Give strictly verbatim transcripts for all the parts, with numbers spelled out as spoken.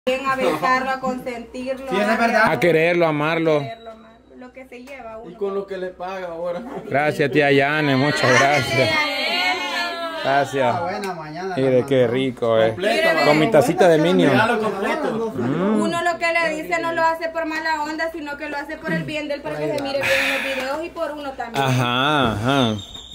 A besarlo, a consentirlo, sí, es verdad. A quererlo, a amarlo. A quererlo, lo que se lleva uno. Y con lo que le paga ahora. Gracias, tía Yane, muchas gracias. Gracias. Ah, buena mañana. Mire qué rico, eh. Completo, Con mi tacita de Minion. completo. Mm. Uno lo que le dice no lo hace por mala onda, sino que lo hace por el bien del para que se mire bien en los videos y por uno también. Ajá, ajá.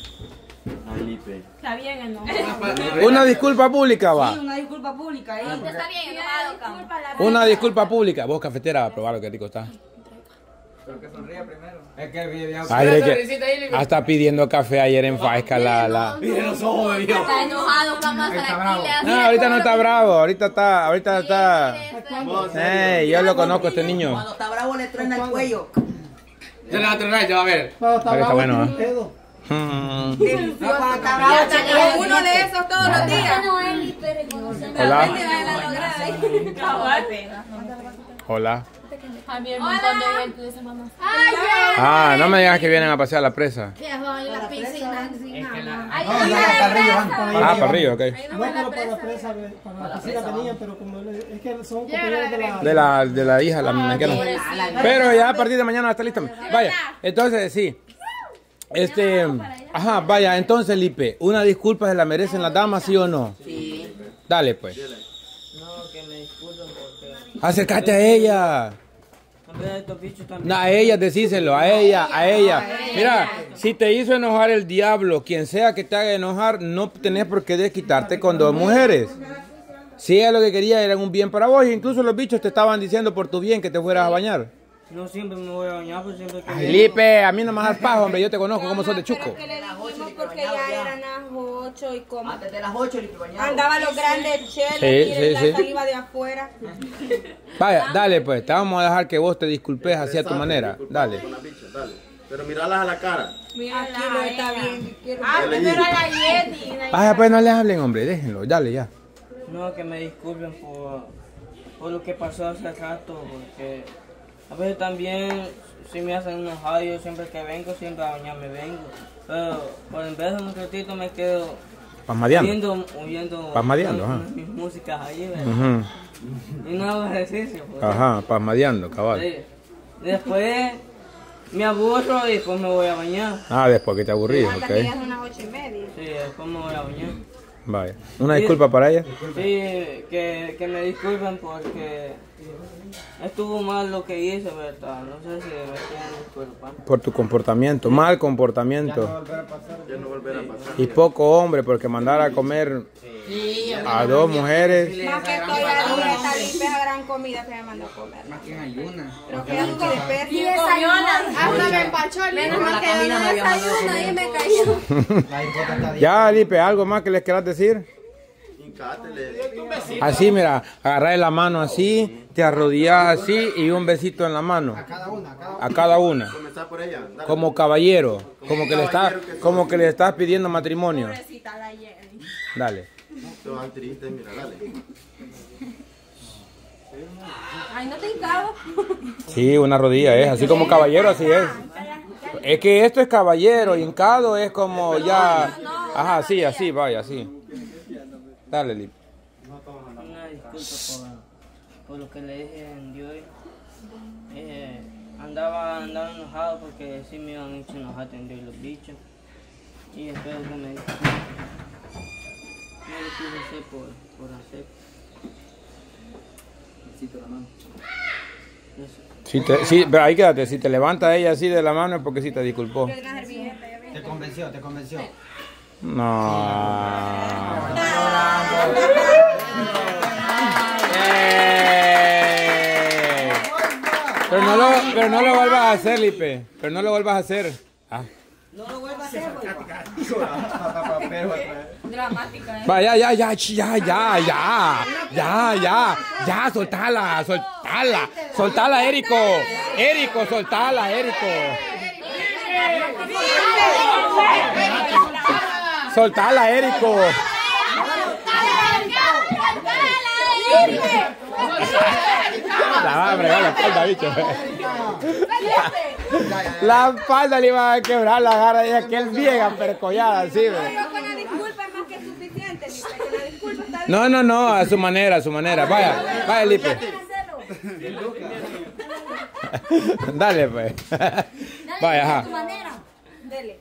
Está bien, ¿no? Una disculpa pública, va. Sí, una disculpa pública. ¿eh? Usted está bien enojado, Cam. Una disculpa pública. Vos, cafetera, a probar lo que rico está. Pero que sonría primero. Es que el video. Ay, de que hasta pidiendo café ayer en Faisca la... la... Mire los ojos de Dios. Está enojado, Cam. Tranquila. No, ahorita no está bravo, ahorita está, ahorita está... Ey, yo lo conozco a este niño. Cuando está bravo le truena el cuello. Ya le va a tronar, ya va a ver. Ahorita está bueno, ¿eh? Mm. Delicioso, cabrón. Uno de esos todos los días. Hola. Hola. Hola. Había un montón de gente de esa mamá. Ah, no me digas que vienen a pasear a la presa. La piscina. Ah, para arriba, ok. No, pero para la presa, para la piscina venían, pero como es que son compañeros de la... De la, de la hija, la mexicana. Pero ya a partir de mañana está lista. Vaya, entonces sí. Este, ajá, vaya, entonces Lipe, una disculpa se la merecen las damas, ¿sí o no? Sí. Dale, pues. No, que me disculpen porque... Acércate a ella. No, a ella, decíselo, a ella, a ella. Mira, si te hizo enojar el diablo, quien sea que te haga enojar, no tenés por qué desquitarte con dos mujeres. Si ella lo que quería era un bien para vos, e incluso los bichos te estaban diciendo por tu bien que te fueras a bañar. No siempre me voy a bañar, pues siempre que... Ay, Lipe, a mí no me das pajo, hombre, yo te conozco cómo sos de chuco. Pero que le dijimos porque ya eran las ocho y como Desde las ocho le bañaba. andaba los grandes cheles Sí, y sí, la sí. saliva de afuera. Vaya, dale pues, te vamos a dejar que vos te disculpes así a tu manera. Dale. Pero miralas a la cara. Aquí lo está bien. Quiero Ah, pero a la Jenny. Vaya, pues no les hablen, hombre, déjenlo, dale ya. No, que me disculpen por, por lo que pasó hace rato, porque a veces también si me hacen enojar, yo siempre que vengo, siempre a bañarme vengo. Pero por en vez de un ratito me quedo Pasmadeando. oyendo, oyendo Pasmadeando, ajá. mis músicas ahí, ¿verdad? Ujú. Y no hago ejercicio. Pues. Ajá, pasmadeando, cabal. Sí. Después me aburro y después me voy a bañar. Ah, después que te aburrís, hasta que ya ok. son las ocho y media. Sí, después me voy a bañar. Vaya. Una disculpa para ella. Sí, que, que me disculpen porque estuvo mal lo que hice, ¿verdad? No sé si me quieren disculpar. Por tu comportamiento, mal comportamiento. Ya no volverá a pasar. Y poco hombre, porque mandar a comer a dos mujeres. Más que estoy a dieta, limpia gran comida que me mandó a comer. Más que en ayuna. Pero que asco de perro. Y desayuna. Hasta me empachó el Menos libro. mal que yo no desayuno y me cayó. La hipota está bien. Ya, Lipe, ¿algo más que les quieras decir? Hincátele. Así, mira, agarrás la mano así, te arrodillas así y un besito en la mano. A cada una, a cada una. A cada una. Comenzá por ella. Dale. Como caballero, como que le estás, como que le estás pidiendo matrimonio. Pobrecita la Jenny. Dale. Te van triste, mira, dale. Ay, no te encabo. Sí, una rodilla, es así como caballero, así es. Es que esto es caballero, hincado es como ya. Ajá, sí, así, vaya, así. Dale, Lip. Una disculpa por, por lo que le dije en Dios. Eh, andaba, andaba enojado porque sí me iban hecho enojar en Dios los bichos. Y espero que me disculpen. No lo quise hacer por, por hacer. Besito la mano. Eso. Si te, sí, pero ahí quédate, si te levanta ella así de la mano es porque sí te disculpó. Te convenció, te convenció. No. Pero no lo, pero no lo vuelvas a hacer, Lipe. Pero no lo vuelvas a hacer. Ah. No lo vuelvas a hacer, Dramática, ¿eh? Va, ya, ya, ya, ch- ya, ya, ya, ya, ya, ya, soltala, soltala, soltala, Érico, Érico, soltala, Érico. Soltala, Érico. La va a fregar la espalda, bicho. La espalda le iba a quebrar la garra y aquel bien apercollada, así, ve. Yo con la disculpa es más que suficiente, Lipe. Con la disculpa está bien. No, no, no, a su manera, a su manera. Vaya, vaya, Lipe. Dale, pues. Vaya, ajá. Dele.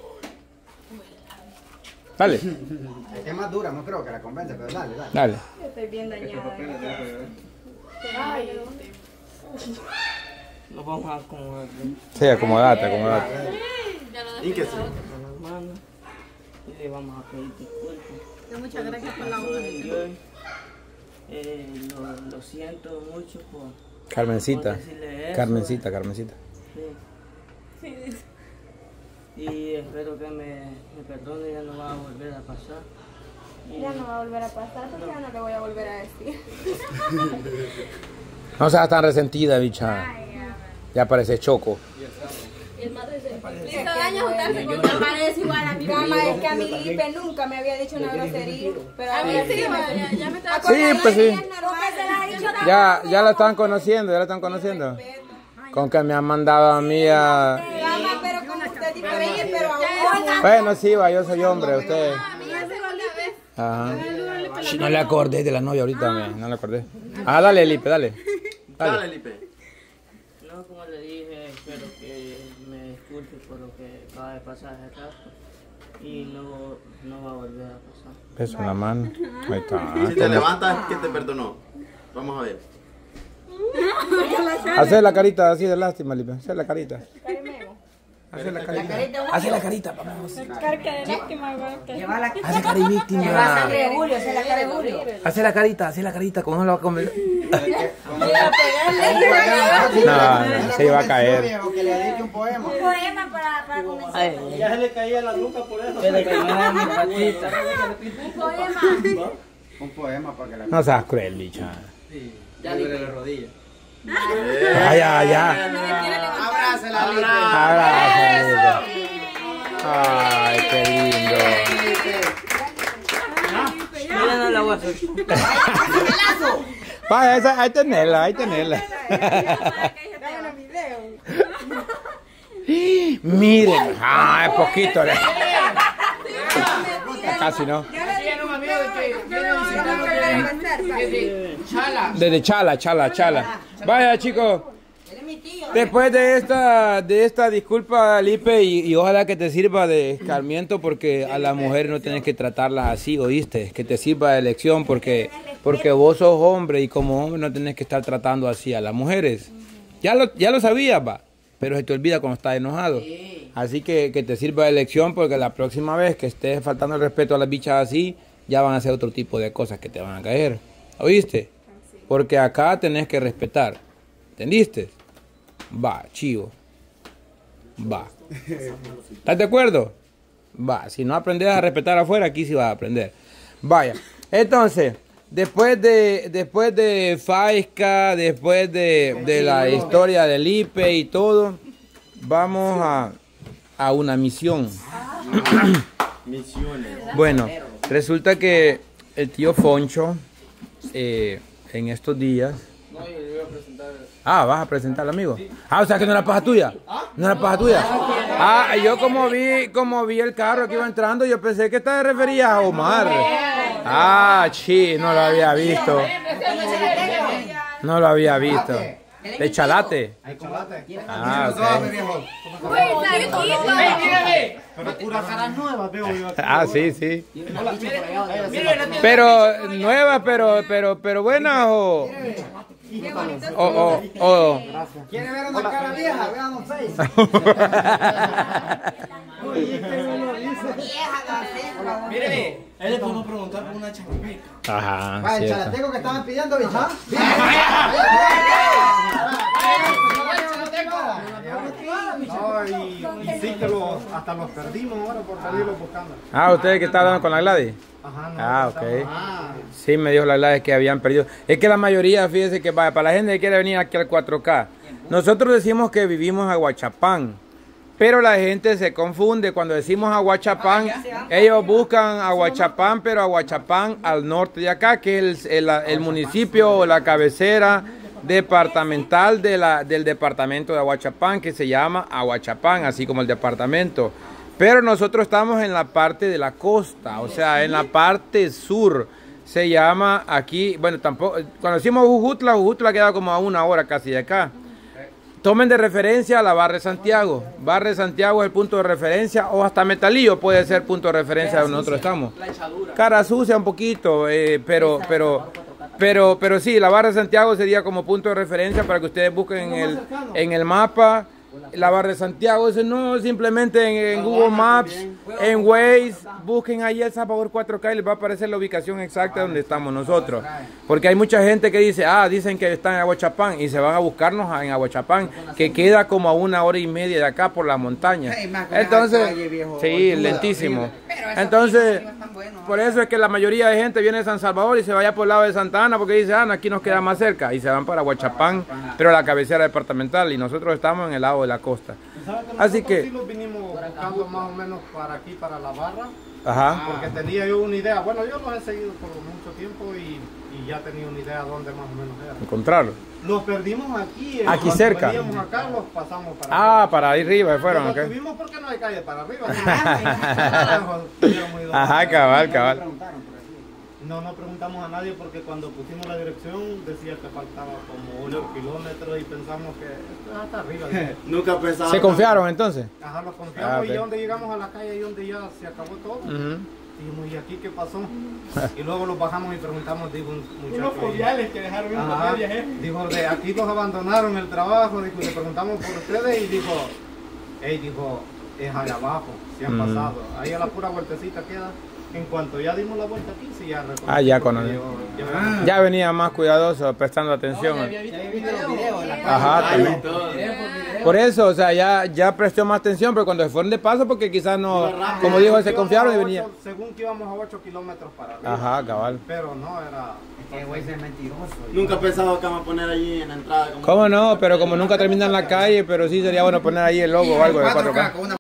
Dale. Es más dura, no creo que la convence, pero dale, dale. Dale. Estoy bien dañada. Nos vamos a acomodar. Sí, acomodate, acomodate. ¿Y qué sí? Con las manos. Y le vamos a pedir disculpas. Muchas gracias por la Por hoja. el de hoy. Eh, lo, lo siento mucho por, Carmencita. por decirle eso. Carmencita, Carmencita. Sí. Y espero que me, me perdone, ya no va a volver a pasar. Y Ya no va a volver a pasar porque ya no le voy a volver a decir. No seas tan resentida, bicha. Ya parece Choco. Hizo daño juntarse con Me parece igual a mi mamá, es que a mi Lipe nunca me había dicho una grosería. Pero A mí sí, ya, ya me estaba Sí, pues sí. sí. Ya, ya la están conociendo, ya la están conociendo. Con que me han mandado a mí a... Mamá, pero como usted es diferente, pero aún. Bueno, sí, va, yo soy hombre, usted. Ajá. Sh, no le acordé de la novia ahorita, me, no le acordé. Ah, dale, Lipe, dale. Dale, Dale. Lipe. no, como le dije, espero que me disculpe por lo que acaba de pasar hace rato. Y no, no va a volver a pasar. Beso en la mano. Ahí está. Si te levantas, ¿qué te perdonó? Vamos a ver. Hacer la carita así de lástima, Lipe. Hacer la carita. Hacer la carita. Hacer la carita, vamos. Lleva la Hacer cara de víctima. sangre de Julio, esa es la cara de Julio. Hacer la carita, hacer la carita, ¿cómo no lo va a comer? No, no, se iba a caer. Que le dedique un poema. Un poema para, para comenzar. Ay, Ya se le caía la nuca por eso. espero que me haga mi patita. Un poema. Un poema para que la... No seas cruel, bicha. Ya duele la rodilla. Ay, ay, ay. Abrázala, Lipe. Abrazo, Lipe. Ay, qué lindo. Mira, no la voy a hacer. Vaya, esa, ahí tenerla, ahí tenerla. Miren, ah, es poquito. Casi no. Desde Chala, Chala, Chala. Vaya, chicos. Después de esta, de esta disculpa, Lipe, y, y ojalá que te sirva de escarmiento, porque a las mujeres no tienes que tratarlas así, ¿oíste? Que te sirva de lección, porque, porque vos sos hombre y como hombre no tienes que estar tratando así a las mujeres. Ya lo, ya lo sabías, va, pero se te olvida cuando estás enojado. Así que que te sirva de lección, porque la próxima vez que estés faltando el respeto a las bichas así, ya van a hacer otro tipo de cosas que te van a caer. ¿Oíste? Porque acá tenés que respetar. ¿Entendiste? Va, chivo. Va. ¿Estás de acuerdo? Va. Si no aprendes a respetar afuera, aquí sí vas a aprender. Vaya. Entonces, después de después de Faisca, después de, de la historia de Lipe y todo, vamos a, a una misión. Misiones. Bueno, resulta que el tío Foncho, eh, en estos días... Ah, vas a presentar al amigo. Ah, o sea que no era paja tuya. No era paja tuya. Ah, yo como vi, como vi el carro que iba entrando, yo pensé que te referías a Omar. Ah, sí, no lo había visto. No lo había visto. ¿De Chalate? Ah, ok. Pero pura cara nueva veo yo aquí. Ah, sí, sí. Pero nueva, pero, pero, pero buena o... O, o, o... ¿Quiere ver una cara vieja? Vean un seis. Míreme. Él le podemos preguntar por una chapica. Ajá, Vaya, el cierto. chalateco que estaban pidiendo, bicha. No, y, y sí que los, hasta los perdimos ahora por salirlos buscando. Ah, ¿ustedes que estaban hablando con la Gladys? Ajá, no. Ah, estamos- ok. Ah, Sí, me dijo la Gladys que habían perdido. Es que la mayoría, fíjese que vaya, para la gente que quiere venir aquí al cuatro K, nosotros decimos que vivimos en Aguachapán, pero la gente se confunde cuando decimos Aguachapán. Ellos buscan Aguachapán, pero Aguachapán al norte de acá, que es el, el- el municipio o la cabecera departamental de la, del departamento de Aguachapán, que se llama Aguachapán, así como el departamento. Pero nosotros estamos en la parte de la costa, o sea, en la parte sur Se llama aquí, bueno, tampoco, cuando decimos Jujutla, Jujutla queda como a una hora casi de acá. Tomen de referencia a la Barra de Santiago. Barra de Santiago es el punto de referencia, o hasta Metalillo puede ser punto de referencia donde nosotros estamos. Cara sucia un poquito, eh, pero, pero, pero, pero sí, la Barra de Santiago sería como punto de referencia para que ustedes busquen en el, en el mapa. La Barra de Santiago, eso no, simplemente en, en Google Maps, en Waze, busquen ahí El Salvador cuatro K y les va a aparecer la ubicación exacta donde estamos nosotros. Porque hay mucha gente que dice, ah, dicen que están en Aguachapán y se van a buscarnos en Aguachapán, que queda como a una hora y media de acá por las montañas. Entonces, sí, lentísimo. Entonces, por eso es que la mayoría de gente viene de San Salvador y se vaya por el lado de Santa Ana porque dice, ah, aquí nos queda más cerca y se van para Aguachapán, pero a la cabecera departamental y nosotros estamos en el lado de la costa. Así que sí los vinimos buscando más o menos para aquí, para la barra. Ajá. Porque tenía yo una idea. Bueno, yo los he seguido por mucho tiempo y, y ya tenía una idea dónde más o menos era. Encontrarlo. Los perdimos aquí. En Aquí cerca. Veníamos acá, los pasamos para Ah, arriba. para ahí arriba fueron. Los Okay. tuvimos porque no hay calle para arriba. Ajá, cabal, cabal. No, no preguntamos a nadie porque cuando pusimos la dirección decía que faltaba como ocho kilómetros y pensamos que esto es hasta arriba. Nunca pensaba. ¿Se confiaron entonces? Ajá, los confiamos Ah, ok. y ya donde llegamos a la calle y donde ya se acabó todo. Uh-huh. Dijimos, ¿y aquí qué pasó? Y luego los bajamos y preguntamos, dijo un muchacho. Unos joviales que dejaron en Ajá, la ¿eh? dijo, de aquí los abandonaron el trabajo, dijo, le preguntamos por ustedes y dijo, hey, dijo, es allá abajo, se han Mm. pasado. Ahí a la pura vueltecita queda. En cuanto ya dimos la vuelta aquí, sí ya reconocí. Ah, ya porque conocí. yo- yo- Ya venía más cuidadoso, prestando atención. Ajá, también. Por eso, o sea, ya, ya prestó más atención, pero cuando se fueron de paso, porque quizás no, como dijo, se Íbamos confiaron y a venía. ocho- según que íbamos a ocho kilómetros para arriba. Ajá, cabal. Pero no, era... Que güey es mentiroso. Nunca pensaba que vamos a poner allí en la entrada. como- ¿Cómo no? Pero como nunca termina en la calle, pero sí sería bueno poner ahí el logo o algo de cuatro K.